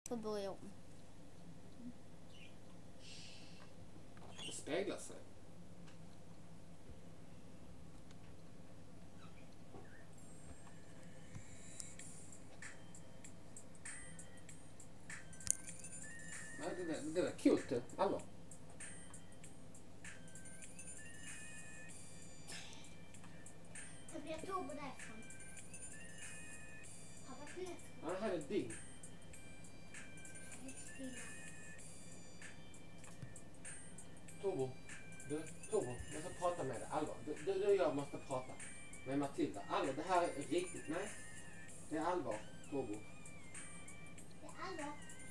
Får börja om. Det speglar sig. Nej, det var kul. Allvar. Det blir turbo därifrån. Pappa kunde. Ja, det här är din. Turbo, jag ska prata med dig. Allvar. Du och jag måste prata med Matilda. Allvar, det här är riktigt. Nej, det är allvar, Turbo. Det är allvar.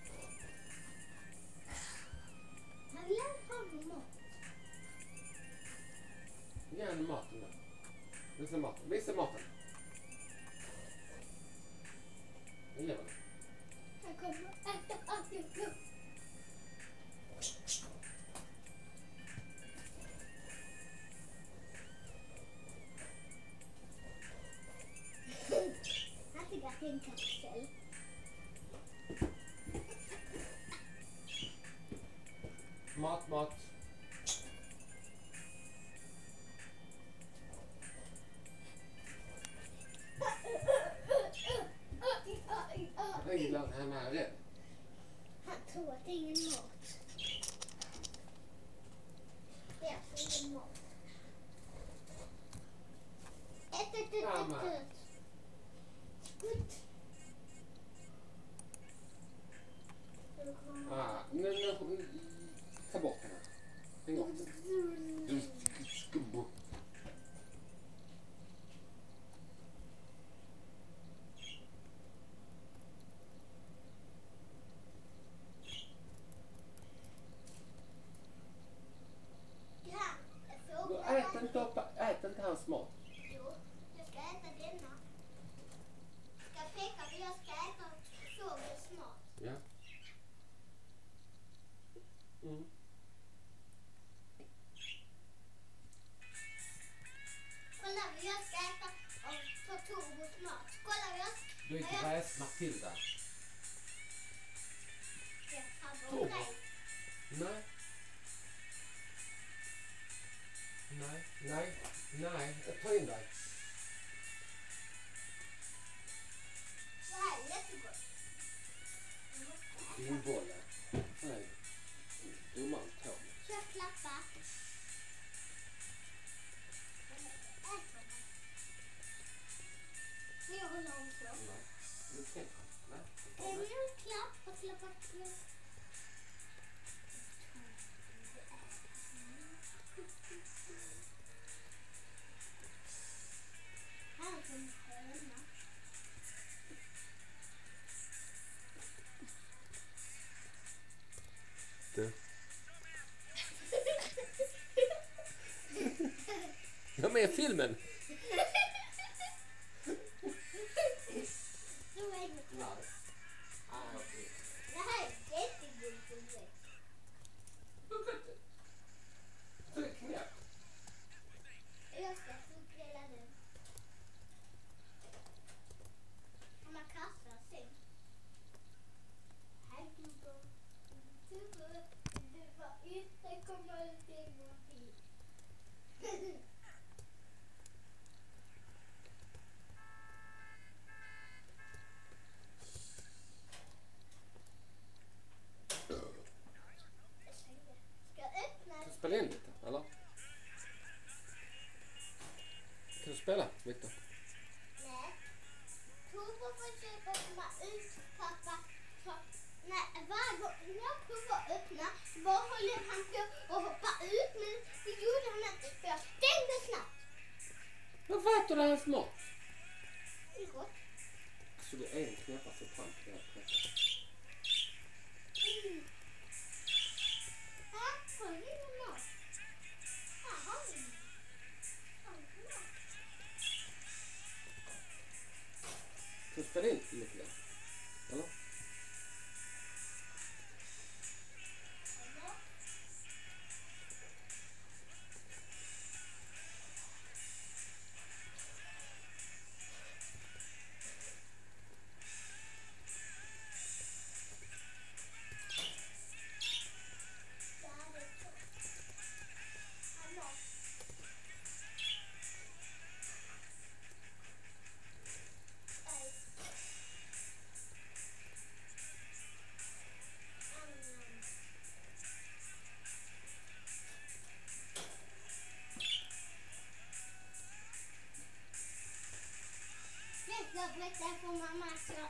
Han vill ha min mat. Ge henne maten där. Visa maten. Nu lever den. Han kommer att äta allt jag får. Han tycker att det är en kapsel. Mat. Jag gillar att han är rädd. Han tror att det är ingen mat. Det är alltså ingen mat. Ett. Skutt. Nu ta bort henne. En gång. Ät inte hans mat. Jo, jag ska äta denna. Jag pekar för jag ska äta fågel snart. Ja. Mm. Kolla, jag ska äta av turbo snart. Kolla, jag... Du är gräs, Matilda. Jag tar Turbo. gräs. Nej. Ta in dig. Det här är jättegott. Din boll. Nej. Dumman tå. Så jag klappar. Jag håller om så. Nej. Du kan inte. Nej. Jag vill klappa. Här är en höna. Du. Jag är med i filmen. Så är det. Det här är jättegott. Jag ska förklälla den. Han har kastat sen. Här gubbar. Du var inte kommer ut en gång till. Ska jag öppna? Kan du spela in lite, eller? Kan du spela, Victor? Nej. Turbo försöker komma ut, pappa. Nej, varje gång jag provar att öppna bara håller han på att hoppa ut, men det gjorde han inte för jag stängde snabbt. Vad vet du det här mat? Det är gott. Så det är en knäppa så fram till det här. Här har vi ingen mat. Här har vi ingen. Kan du spela in lite grann? Eller?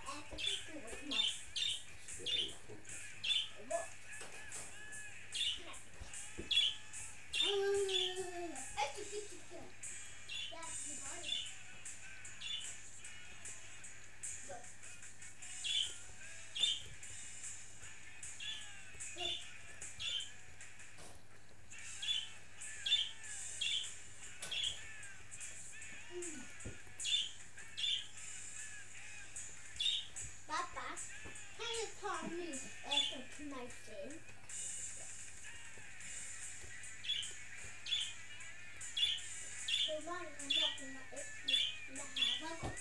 äta så stor mat. Det är ju fruktansvärt. Pappa, kan du ta en ny äta till mig sen? Hur var det när maten var äcklig? Det här var gott.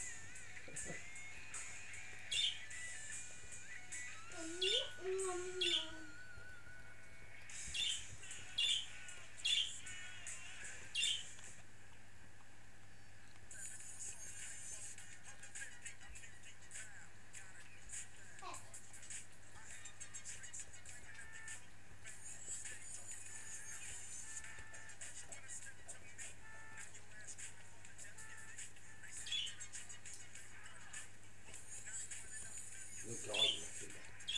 Nu är galna killar.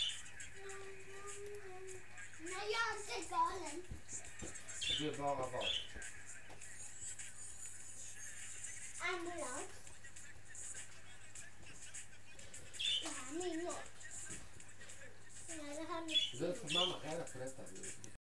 Nej, jag är inte galen. Du är bara vad? Ambulans. Det här är min mat. Nej, det här är min Du får mamma reda på.